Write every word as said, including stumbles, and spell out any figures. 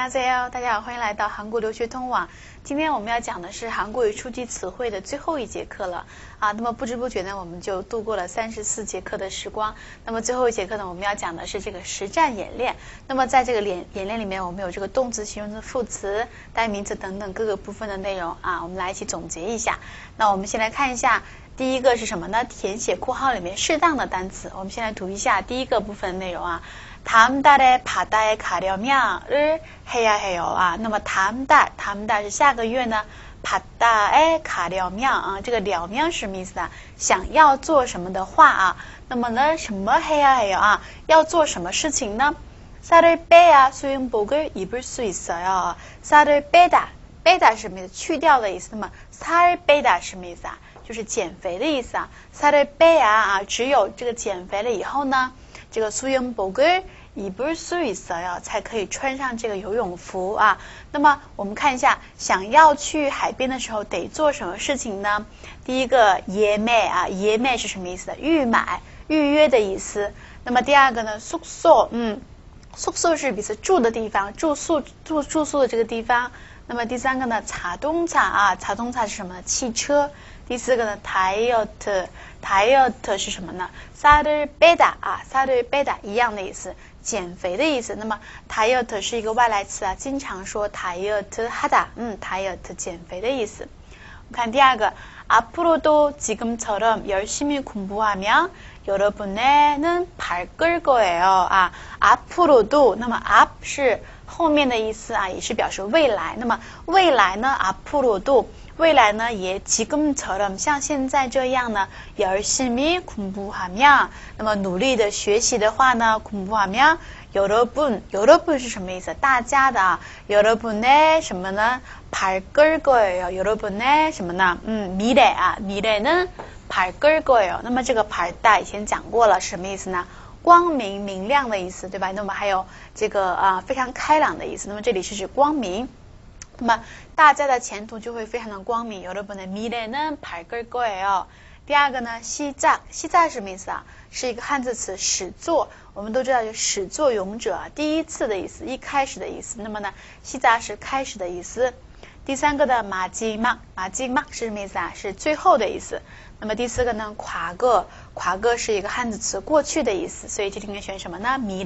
안녕하세요，大家好，欢迎来到韩国留学通网。今天我们要讲的是韩国语初级词汇的最后一节课了啊。那么不知不觉呢，我们就度过了三十四节课的时光。那么最后一节课呢，我们要讲的是这个实战演练。那么在这个演演练里面，我们有这个动词、形容词、副词、代名词等等各个部分的内容啊。我们来一起总结一下。那我们先来看一下。第一个是什么呢？填写括号里面适当的单词。我们先来读一下第一个部分内容啊。다음 달에 바다에 가려면을 해야 해요啊。那么다음 달，다음 달是下个月呢。바다에 가려면啊，这个了면是什么意思呢？想要做什么的话啊。那么呢，什么해야 해요啊？要做什么事情呢？살을 빼야 수영복을 입을 수 있어요。살을 빼다，빼다是什么意思？去掉的意思。那么살 빼다是什么意思啊？就是减肥的意思啊。살을 빼야啊，只有这个减肥了以后呢，这个수영복을 입을 수 있어요，才可以穿上这个游泳服啊。那么我们看一下，想要去海边的时候得做什么事情呢？第一个예매啊，예매是什么意思？预买、预约的意思。那么第二个呢，숙소，嗯，宿舍是彼此住的地方，住宿住住宿的这个地方。那么第三个呢，자동차啊，자동차是什么呢？汽车。第四个呢，다이어트， 다이어트是什么呢？살을 빼다啊，살을 빼다一样的意思，减肥的意思。那么다이어트是一个外来词啊，经常说다이어트 하다，嗯，다이어트减肥的意思。我们看第二个，앞으로도 지금처럼 열심히 공부하면 여러분의는 밝을 거예요啊。앞으로도，那么앞是后面的意思啊，也是表示未来。那么未来呢，앞으로도。未来呢也지금처럼像现在这样呢열심히 공부하면，那么努力的学习的话呢공부하면 여러분， 여러분是什么意思？大家的啊。여러분의什么呢？밝을 거예요。 여러분의什么呢？嗯，미래啊，미래는 밝을 거예요。 那么这个밝다以前讲过了，是什么意思呢？光明、明亮的意思，对吧？那么还有这个啊非常开朗的意思。那么这里是指光明。那么大家的前途就会非常的光明。여러분의 미래는 밝을 거예요。第二个呢，시작，시작是什么意思啊？是一个汉字词，始作。我们都知道，就始作俑者啊，第一次的意思，一开始的意思。那么呢，시작是开始的意思。第三个的마지막，마지막是什么意思啊？是最后的意思。那么第四个呢，과거，과거是一个汉字词，过去的意思。所以这里应该选什么呢？미래